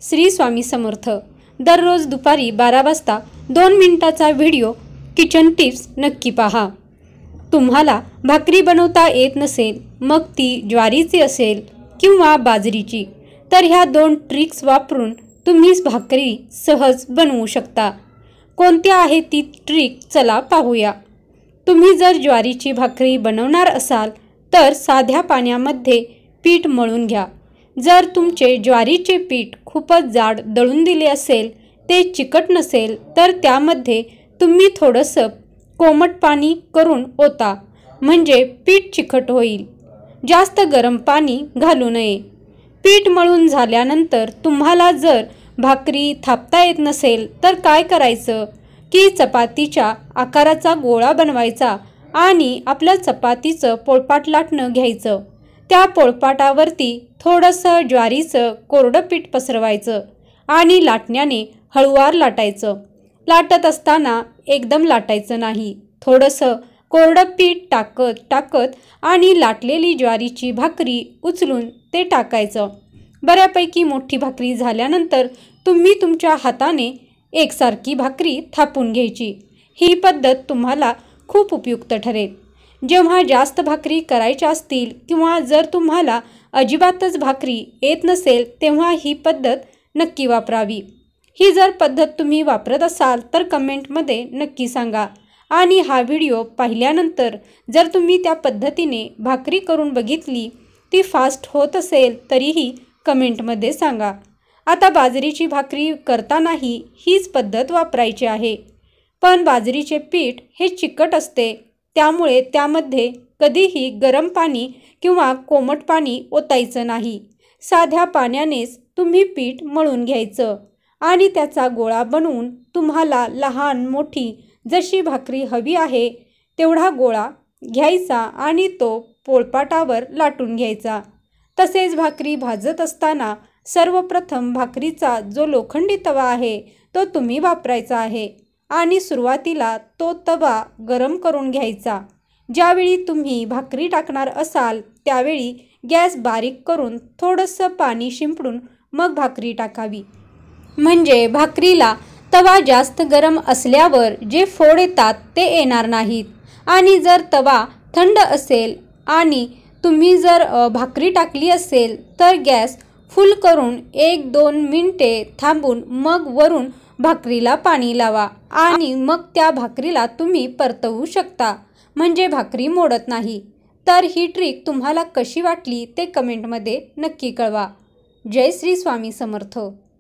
श्री स्वामी समर्थ। दररोज दुपारी 12 वाजता 2 मिनिटाचा व्हिडिओ किचन टिप्स नक्की पहा। तुम्हाला भाकरी बनवता येत नसेल, मग ती ज्वारीची असेल किंवा बाजरीची, तर ह्या 2 ट्रिक्स वापरून तुम्ही भाकरी सहज बनवू शकता। कोणत्या आहे ती ट्रिक चला पाहूया। तुम्ही जर ज्वारीची भाकरी बनवणार असाल तर साध्या पाण्यामध्ये पीठ मळून घ्या। जर तुमचे ज्वारीचे पीठ खूपच जाड दळून दिले असेल, ते चिकट नसेल, तर त्यामध्ये तुम्ही थोडंसं कोमट पाणी करून ओता, म्हणजे पीठ चिकट होईल। जास्त गरम पाणी घालू नये। पीठ मळून झाल्यानंतर तुम्हाला जर भाकरी थापता येत नसेल तर काय करायचं की चपातीच्या आकाराचा गोळा बनवायचा आणि आपल्या चपातीचं पोळपाट लाटणं घ्यायचं। त्या पोळपाटावरती थोडंसं ज्वारीचं कोरडं पीठ पसरवायचं आणि लाटण्याने हळूवार लाटायचं। लाटत असताना एकदम लाटायचं नाही, थोडंसं कोरडं पीठ टाकत आणि लाटलेली ज्वारीची भाकरी उचलून ते टाकायचं। बऱ्यापैकी मोठी भाकरी झाल्यानंतर तुम्ही तुमच्या हाताने एकसारखी भाकरी थापून घ्यायची। ही पद्धत तुम्हाला खूप उपयुक्त ठरेल। जेव्हा जास्त भाकरी करायच्या असतील किंवा जर तुम्हाला अजिबातच भाकरी येत नसेल, तेव्हा ही पद्धत नक्की वापरावी। ही जर पद्धत तुम्ही वापरत असाल तर कमेंटमध्ये नक्की सांगा। आणि हा व्हिडिओ पाहिल्यानंतर जर तुम्ही त्या पद्धतीने भाकरी करून बघितली, ती फास्ट होत असेल तरीही कमेंटमध्ये सांगा। आता बाजरीची भाकरी करतानाही हीच पद्धत वापरायची आहे, पण बाजरीचे पीठ हे चिकट असते, त्यामुळे त्यामध्ये कधीही गरम पाणी किंवा कोमट पाणी ओतायचं नाही। साध्या पाण्यानेच तुम्ही पीठ मळून घ्यायचं आणि त्याचा गोळा बनवून तुम्हाला लहान मोठी जशी भाकरी हवी आहे तेवढा गोळा घ्यायचा आणि तो पोळपाटावर लाटून घ्यायचा। तसेच भाकरी भाजत असताना सर्वप्रथम भाकरीचा जो लोखंडी तवा आहे तो तुम्ही वापरायचा आहे आणि सुरुवातीला तो तवा गरम करून घ्यायचा। ज्यावेळी तुम्ही भाकरी टाकणार असाल त्यावेळी गॅस बारीक करून थोडंसं पाणी शिंपडून मग भाकरी टाकावी, म्हणजे भाकरीला तवा जास्त गरम असल्यावर जे फोड येतात ते येणार नाहीत। आणि जर तवा थंड असेल आणि तुम्ही जर भाकरी टाकली असेल तर गॅस फुल करून 1-2 मिनिटे थांबून मग वरून भाकरीला पाणी लावा आणि मग त्या भाकरीला तुम्ही परतवू शकता, म्हणजे भाकरी मोडत नाही। तर ही ट्रिक तुम्हाला कशी वाटली ते कमेंटमध्ये नक्की कळवा। जय श्री स्वामी समर्थ।